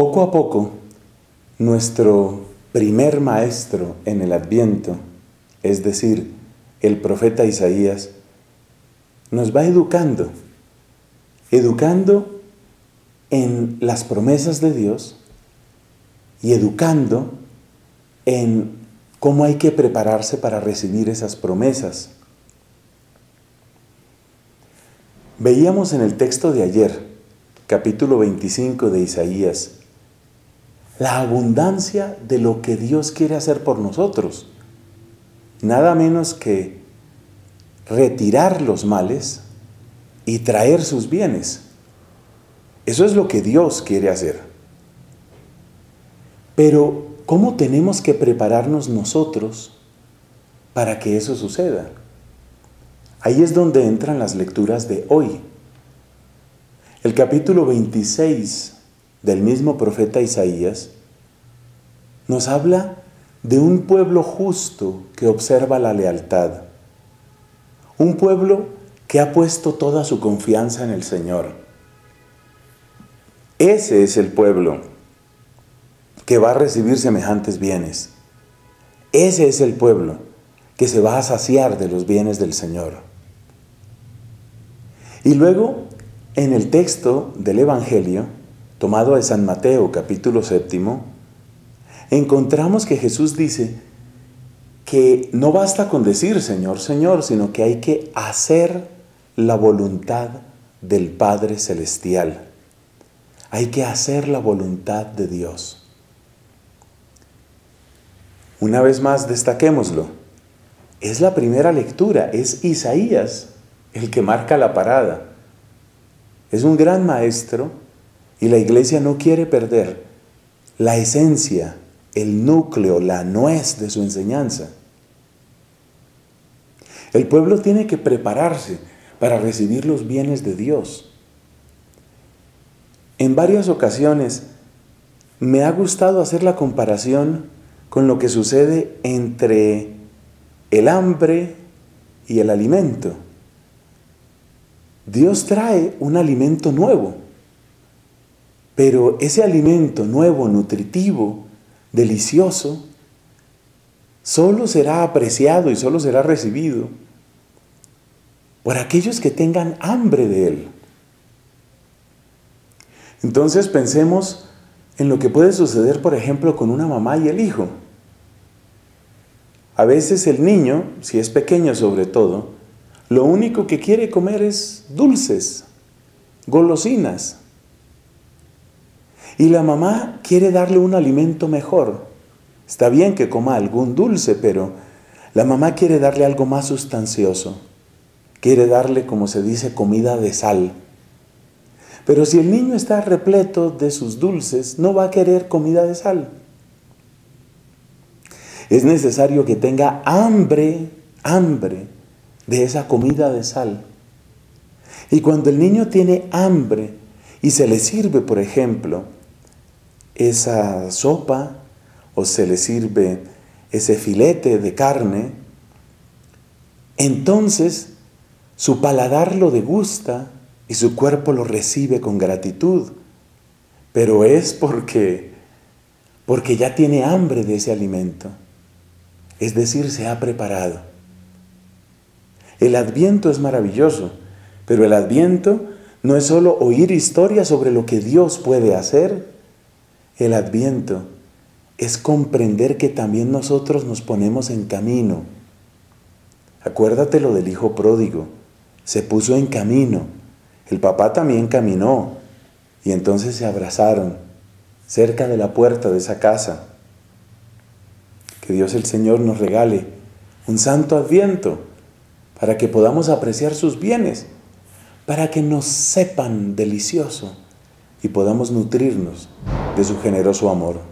Poco a poco, nuestro primer maestro en el Adviento, es decir, el profeta Isaías, nos va educando en las promesas de Dios y educando en cómo hay que prepararse para recibir esas promesas. Veíamos en el texto de ayer, capítulo 25 de Isaías, la abundancia de lo que Dios quiere hacer por nosotros. Nada menos que retirar los males y traer sus bienes. Eso es lo que Dios quiere hacer. Pero, ¿cómo tenemos que prepararnos nosotros para que eso suceda? Ahí es donde entran las lecturas de hoy. El capítulo 26 del mismo profeta Isaías nos habla de un pueblo justo que observa la lealtad. Un pueblo que ha puesto toda su confianza en el Señor. Ese es el pueblo que va a recibir semejantes bienes. Ese es el pueblo que se va a saciar de los bienes del Señor. Y luego, en el texto del Evangelio, tomado de San Mateo, capítulo 7, encontramos que Jesús dice que no basta con decir Señor, Señor, sino que hay que hacer la voluntad del Padre Celestial. Hay que hacer la voluntad de Dios. Una vez más, destaquémoslo. Es la primera lectura, es Isaías el que marca la parada. Es un gran maestro y la iglesia no quiere perder la esencia, el núcleo, la nuez de su enseñanza. El pueblo tiene que prepararse para recibir los bienes de Dios. En varias ocasiones me ha gustado hacer la comparación con lo que sucede entre el hambre y el alimento. Dios trae un alimento nuevo, pero ese alimento nuevo, nutritivo, delicioso, solo será apreciado y solo será recibido por aquellos que tengan hambre de él. Entonces pensemos en lo que puede suceder, por ejemplo, con una mamá y el hijo. A veces el niño, si es pequeño sobre todo, lo único que quiere comer es dulces, golosinas. Y la mamá quiere darle un alimento mejor. Está bien que coma algún dulce, pero la mamá quiere darle algo más sustancioso. Quiere darle, como se dice, comida de sal. Pero si el niño está repleto de sus dulces, no va a querer comida de sal. Es necesario que tenga hambre de esa comida de sal. Y cuando el niño tiene hambre y se le sirve, por ejemplo, esa sopa o se le sirve ese filete de carne, entonces su paladar lo degusta y su cuerpo lo recibe con gratitud, pero es porque ya tiene hambre de ese alimento, es decir, se ha preparado. El Adviento es maravilloso, pero el Adviento no es solo oír historias sobre lo que Dios puede hacer. El Adviento es comprender que también nosotros nos ponemos en camino. Acuérdate lo del hijo pródigo, se puso en camino. El papá también caminó y entonces se abrazaron cerca de la puerta de esa casa. Que Dios el Señor nos regale un santo Adviento para que podamos apreciar sus bienes, para que nos sepan delicioso y podamos nutrirnos de su generoso amor.